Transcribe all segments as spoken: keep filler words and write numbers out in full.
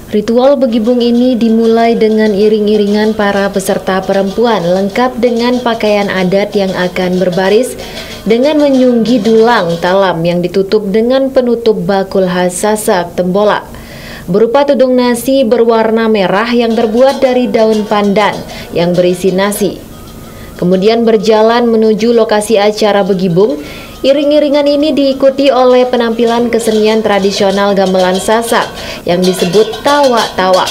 Ritual begibung ini dimulai dengan iring-iringan para peserta perempuan lengkap dengan pakaian adat yang akan berbaris dengan menyunggi dulang talam yang ditutup dengan penutup bakul khas Sasak Tembolak berupa tudung nasi berwarna merah yang terbuat dari daun pandan yang berisi nasi. Kemudian berjalan menuju lokasi acara begibung. Iring-iringan ini diikuti oleh penampilan kesenian tradisional gamelan Sasak yang disebut tawa-tawa.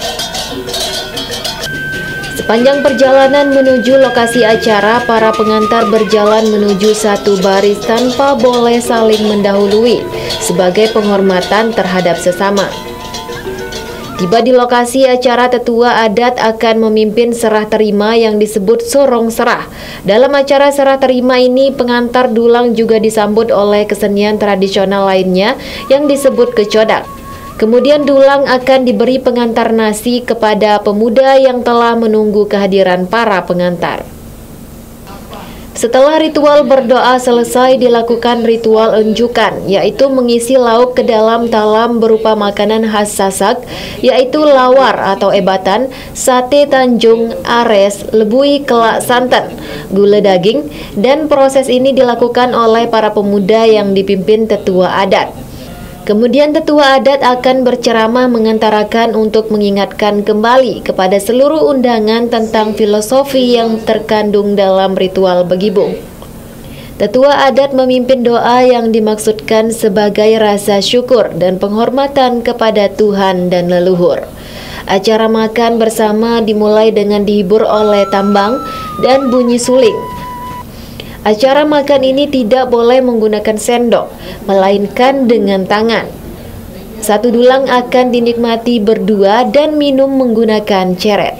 Sepanjang perjalanan menuju lokasi acara, para pengantar berjalan menuju satu baris tanpa boleh saling mendahului sebagai penghormatan terhadap sesama. Tiba di lokasi acara, tetua adat akan memimpin serah terima yang disebut sorong serah. Dalam acara serah terima ini, pengantar dulang juga disambut oleh kesenian tradisional lainnya yang disebut kecodak. Kemudian dulang akan diberi pengantar nasi kepada pemuda yang telah menunggu kehadiran para pengantar. Setelah ritual berdoa selesai, dilakukan ritual unjukan, yaitu mengisi lauk ke dalam talam berupa makanan khas Sasak, yaitu lawar atau ebatan, sate Tanjung, ares, lebui kelak santan, gula daging, dan proses ini dilakukan oleh para pemuda yang dipimpin tetua adat. Kemudian tetua adat akan berceramah mengantarakan untuk mengingatkan kembali kepada seluruh undangan tentang filosofi yang terkandung dalam ritual begibung. Tetua adat memimpin doa yang dimaksudkan sebagai rasa syukur dan penghormatan kepada Tuhan dan leluhur. Acara makan bersama dimulai dengan dihibur oleh tambang dan bunyi suling. Acara makan ini tidak boleh menggunakan sendok, melainkan dengan tangan. Satu dulang akan dinikmati berdua dan minum menggunakan ceret.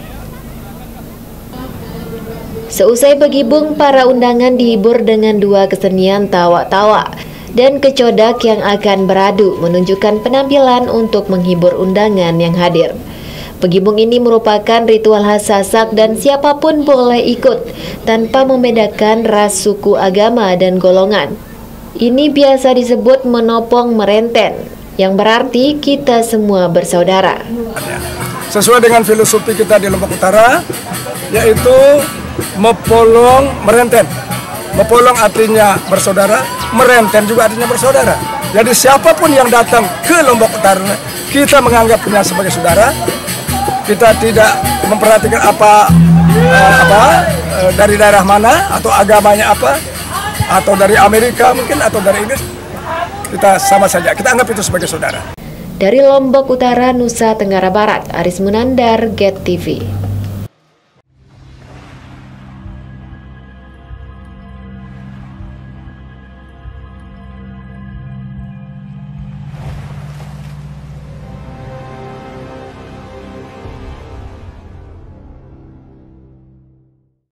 Seusai begibung, para undangan dihibur dengan dua kesenian tawa-tawa dan kecodak yang akan beradu menunjukkan penampilan untuk menghibur undangan yang hadir. Begibung ini merupakan ritual khas Sasak dan siapapun boleh ikut tanpa membedakan ras, suku, agama, dan golongan. Ini biasa disebut menopong merenten, yang berarti kita semua bersaudara. Sesuai dengan filosofi kita di Lombok Utara, yaitu mepolong merenten. Mepolong artinya bersaudara, merenten juga artinya bersaudara. Jadi siapapun yang datang ke Lombok Utara, kita menganggapnya sebagai saudara. Kita tidak memperhatikan apa uh, apa uh, dari daerah mana atau agamanya apa, atau dari Amerika mungkin atau dari Inggris. Kita sama saja, kita anggap itu sebagai saudara. Dari Lombok Utara, Nusa Tenggara Barat, Aris Munandar, Get T V.